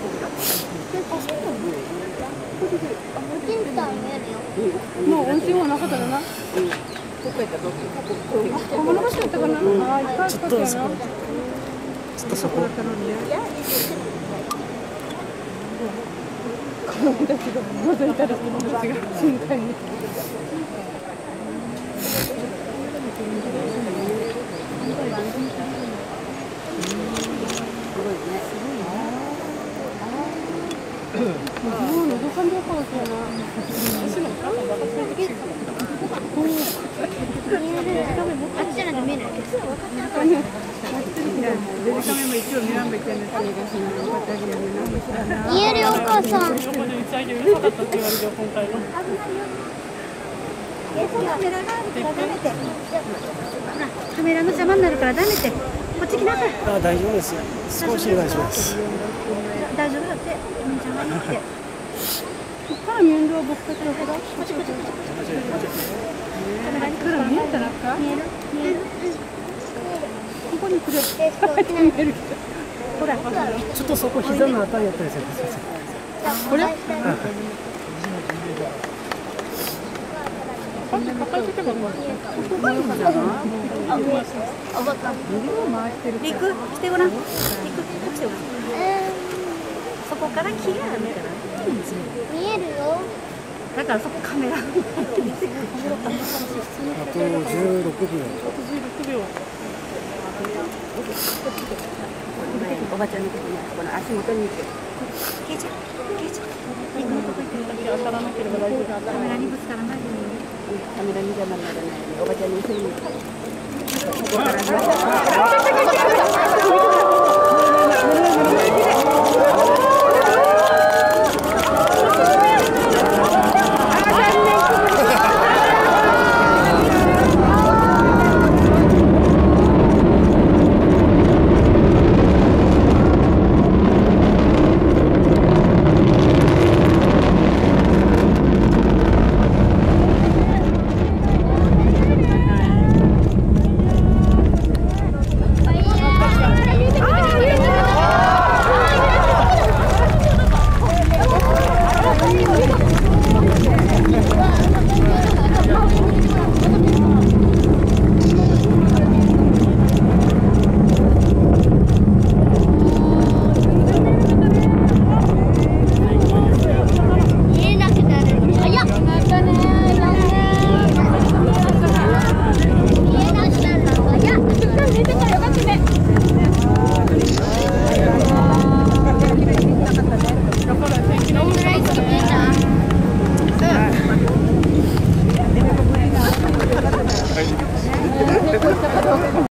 もう温泉はなかったかな。この場所だったかな。ああ、いっぱいあったよな。ちょっとそこ。子供たちが覗いたら子供たちが瞬間に。もうのどかんでよかったよな。あっちなんて見えないけど。見えるよお母さん。カメラの邪魔になるからダメって。こっち来なさい。 あ、大丈夫ですよ。少しお願いします。 大丈夫だって。邪魔になって。こっから見えるよ僕たちのほど。こっちこっちこっち。カメラに来る見えたらか？見える見える。ここに来る。見えるけど。ほら。 ちょっとそこ膝のあたりやったりする。 これ？ ちょっと来てごらん。そこから木があるから。見えるよ。だからそこカメラ。あと 16秒。 おばちゃんのとこにこの足元に行って。消えちゃう。当たらなければ大丈夫。カメラにぶつからないように。カメラに邪魔にならないようにおばちゃんに一緒に。ここから。